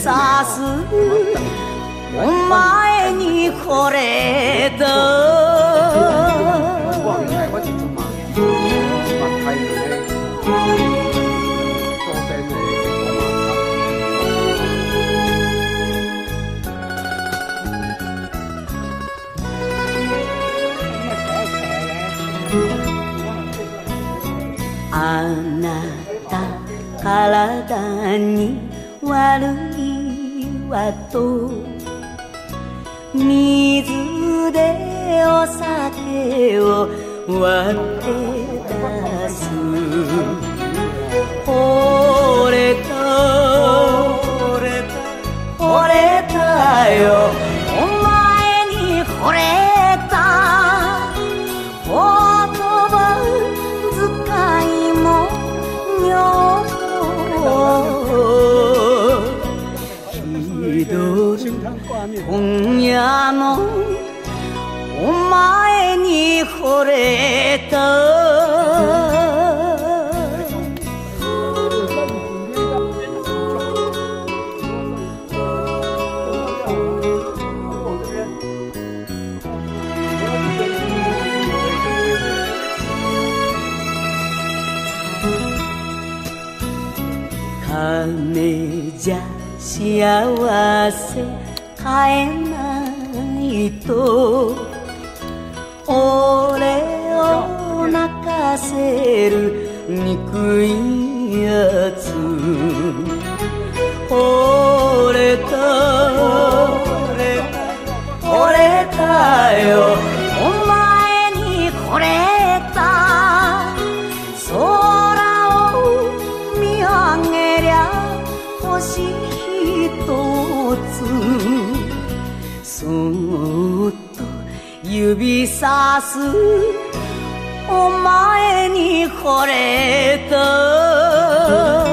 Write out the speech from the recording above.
さすお前に惚れたあなた体に悪いわと水でお酒を割って出す惚れた惚れたよお前に惚れた言葉遣いも妙ひどい今夜のお前に惚れた金じゃ幸せ買えないと俺を泣かせる憎いやつ惚れた惚れたよお前に惚れた空を見上げりゃ星ひとつそっと指さすお前に惚れた